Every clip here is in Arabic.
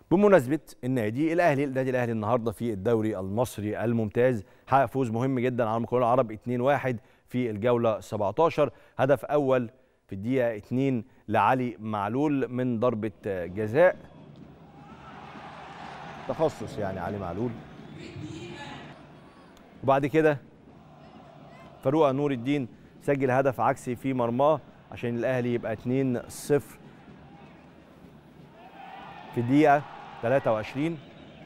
بمناسبة النادي الأهلي النهارده في الدوري المصري الممتاز حقق فوز مهم جدا على المقاولون العرب 2-1 في الجولة 17. هدف أول في الدقيقة 2 لعلي معلول من ضربة جزاء، تخصص يعني علي معلول. وبعد كده فاروق نور الدين سجل هدف عكسي في مرماه عشان الأهلي يبقى 2-0 في الدقيقة 23.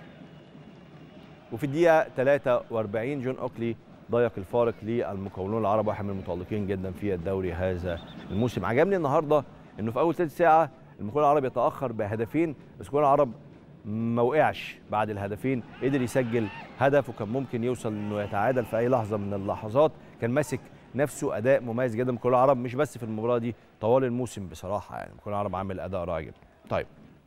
وفي الدقيقة 43 جون أوكلي ضيق الفارق للمقاولون العرب، واحد من المتألقين جدا في الدوري هذا الموسم. عجبني النهارده انه في اول ثلث ساعة المقاولون العرب يتأخر بهدفين، بس المقاولون العرب ما وقعش بعد الهدفين، قدر يسجل هدف وكان ممكن يوصل انه يتعادل في اي لحظة من اللحظات. كان ماسك نفسه اداء مميز جدا المقاولون العرب، مش بس في المباراة دي، طوال الموسم بصراحة يعني المقاولون العرب عامل اداء رائع جدا. طيب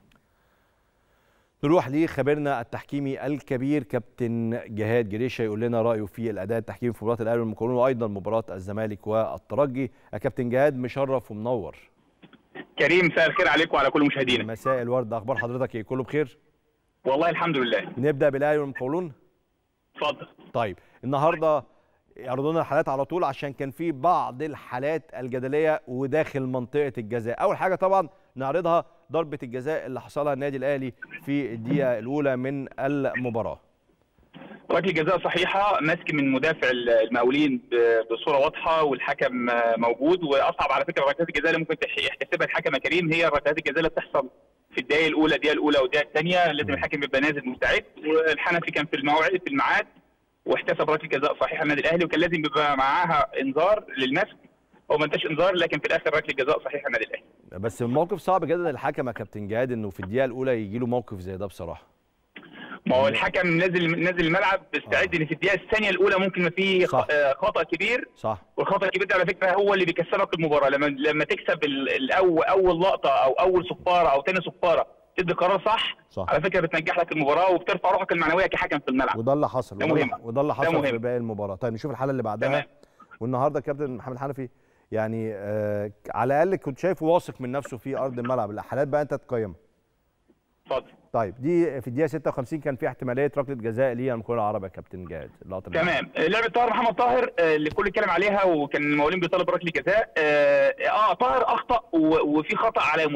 نروح لخبيرنا التحكيمي الكبير كابتن جهاد جريشه يقول لنا رايه في الاداء التحكيمي في مباراه الاهلي والمقاولون وايضا مباراه الزمالك والترجي. يا كابتن جهاد مشرف ومنور. كريم مساء الخير عليك وعلى كل مشاهدينا. مساء الورد، اخبار حضرتك ايه؟ كله بخير؟ والله الحمد لله. نبدا بالاهلي والمقاولون. اتفضل. طيب النهارده يعرضوا لنا الحالات على طول عشان كان في بعض الحالات الجدليه وداخل منطقه الجزاء. اول حاجه طبعا نعرضها ضربة الجزاء اللي حصلها النادي الأهلي في الدقيقة الأولى من المباراة. ركلة جزاء صحيحة، مسك من مدافع المقاولين بصورة واضحة والحكم موجود. وأصعب على فكرة ركلات الجزاء اللي ممكن يحتسبها الحكم يا كريم هي ركلات الجزاء اللي بتحصل في الدقيقة الأولى والدقيقة الثانية. لازم الحكم يبقى نازل مستعد، والحنفي كان في الميعاد واحتسب ركلة جزاء صحيحة النادي الأهلي، وكان لازم يبقى معاها إنذار للمسك. هو ما انتش انذار، لكن في الاخر ركله جزاء صحيحه النادي الاهلي. بس الموقف صعب جدا للحكم يا كابتن جهاد انه في الدقيقه الاولى يجي له موقف زي ده بصراحه. ما هو الحكم نازل الملعب بيستعد ان في الدقيقه الثانيه الاولى ممكن ما في خطا كبير. صح. والخطا الكبير ده على فكره هو اللي بيكسبك المباراه. لما تكسب اول لقطه او اول صفاره او ثاني صفاره تدي قرار صح على فكره بتنجح لك المباراه وبترفع روحك المعنويه كحكم في الملعب. وده اللي حصل. وده اللي حصل في باقي المباراه. طيب نشوف الحاله اللي بعدها. تمام. والنهارده كابتن محمد حنفي يعني على الاقل كنت شايفه واثق من نفسه في ارض الملعب. الحالات بقى انت تقيمها. اتفضل. طيب دي في الدقيقه 56 كان في احتماليه ركله جزاء للمقاولون العرب يا كابتن جهاد. تمام. لعبه طاهر محمد طاهر اللي الكل اتكلم عليها وكان المقاولين بيطالب ركله جزاء. طاهر اخطا وفي خطا على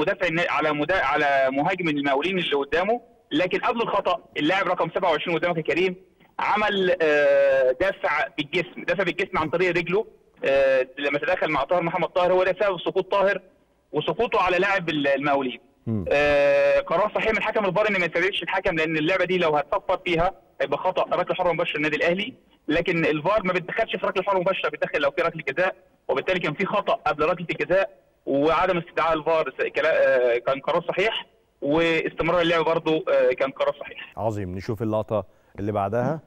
على مهاجم المقاولين اللي قدامه، لكن قبل الخطا اللاعب رقم 27 قدامك يا كريم عمل دفع بالجسم عن طريق رجله. لما تدخل مع طاهر محمد طاهر هو ده سبب سقوط طاهر وسقوطه على لاعب المقاولين. قرار صحيح من حكم الفار ان ما يسرعش الحكم، لان اللعبه دي لو هتصفر فيها هيبقى خطا ركله حره مباشره للنادي الاهلي، لكن الفار ما بيتدخلش في ركله حره مباشره، بيتدخل لو في ركله جزاء، وبالتالي كان في خطا قبل ركله الجزاء وعدم استدعاء الفار كان قرار صحيح، واستمرار اللعب برضه كان قرار صحيح. عظيم. نشوف اللقطه اللي بعدها.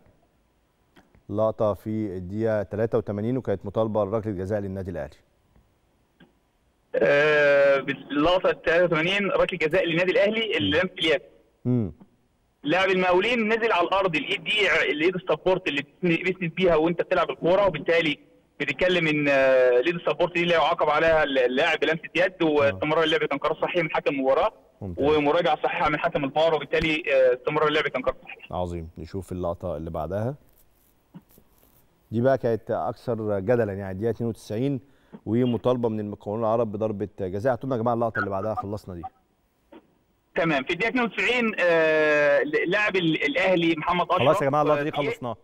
لقطه في الدقيقه 83 وكانت مطالبه ركله جزاء للنادي الاهلي. اللقطه 83 ركله جزاء للنادي الاهلي اللي لم في اليد. لاعب المقاولين نزل على الارض، الايد دي الايد السبورت اللي بتسند بيها وانت بتلعب الكوره، وبالتالي بتتكلم ان الايد السبورت دي لا يعاقب عليها اللاعب بلمسه يد، واستمرار اللعب كان قرار صحيح من حكم المباراه ومراجعه صحيحه من حكم الفار، وبالتالي استمرار اللعب كان قرار صحيح. عظيم. نشوف اللقطه اللي بعدها. دي بقى كانت اكثر جدلا يعني الدقيقه 92 ومطالبه من المقاولون العرب بضربه جزاء. اعطوا لنا يا جماعه اللقطه اللي بعدها، خلصنا دي. تمام. في الدقيقه 92 لاعب الاهلي محمد اشرف. خلاص يا جماعه اللقطه دي خلصناها.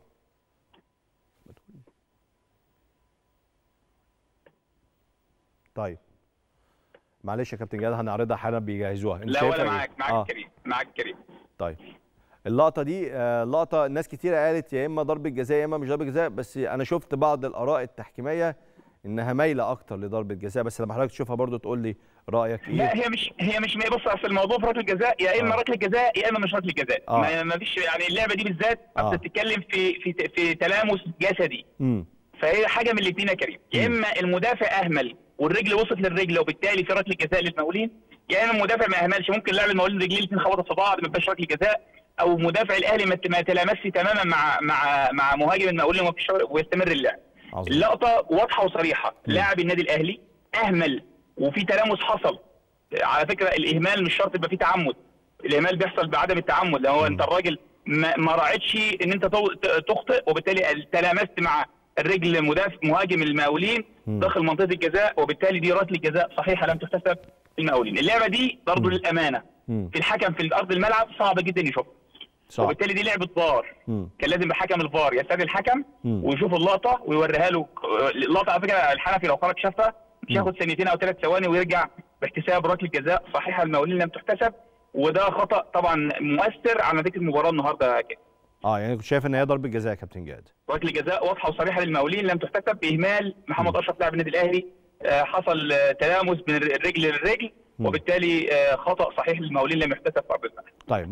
طيب معلش يا كابتن جهاد هنعرضها حالا بيجهزوها. لا ولا معاك كريم. معاك كريم. طيب اللقطه دي لقطه ناس كتيره قالت يا اما ضربه جزاء يا اما مش ضربه جزاء، بس انا شفت بعض الاراء التحكيميه انها مايله اكتر لضربه جزاء، بس لما حضرتك تشوفها برضو تقول لي رايك ايه. لا هي مش بص، اصل الموضوع في ركله جزاء يا اما ركله جزاء يا اما مش ركله جزاء. ما فيش يعني اللعبه دي بالذات بتتكلم في تلامس جسدي. فهي حاجه من الاثنين يا كريم، يا اما المدافع اهمل والرجل وصلت للرجل وبالتالي في ركله جزاء للمقاولين، يا اما المدافع ما اهملش ممكن لاعب المقاولين رجليه الاثنين خبطت في بعض ما فيهاش ركله جزاء، او مدافع الاهلي ما تلامسش تماما مع مهاجم المقاولين ويستمر اللعب. اللقطه واضحه وصريحه. لاعب النادي الاهلي اهمل وفي تلامس حصل. على فكره الاهمال مش شرط يبقى فيه تعمد، الاهمال بيحصل بعدم التعمد، لو انت الراجل ما راعتش ان انت تخطئ، وبالتالي تلامست مع الرجل مهاجم المقاولين داخل منطقه الجزاء، وبالتالي دي ركله جزاء صحيحه لم تحتسب المقاولين. اللعبه دي برضه للامانه في الحكم في ارض الملعب صعبه جدا يشوفها، وبالتالي دي لعبه فار. كان لازم بحكم الفار يستدعي الحكم ويشوف اللقطه ويوريها له. اللقطه على فكره الحنفي لو خرج شافها مش هياخد ثانيتين او 3 ثواني ويرجع باحتساب ركله جزاء صحيحه المقاولين لم تحتسب، وده خطا طبعا مؤثر على نتيجه المباراه النهارده كده. يعني كنت شايف ان هي ضربه جزاء يا كابتن جهاد. ركله جزاء واضحه وصريحه للمقاولين لم تحتسب باهمال محمد اشرف لاعب النادي الاهلي. حصل تلامس من الرجل للرجل، وبالتالي خطا صحيح للمقاولين لم يحتسب في ارض الملعب. طيب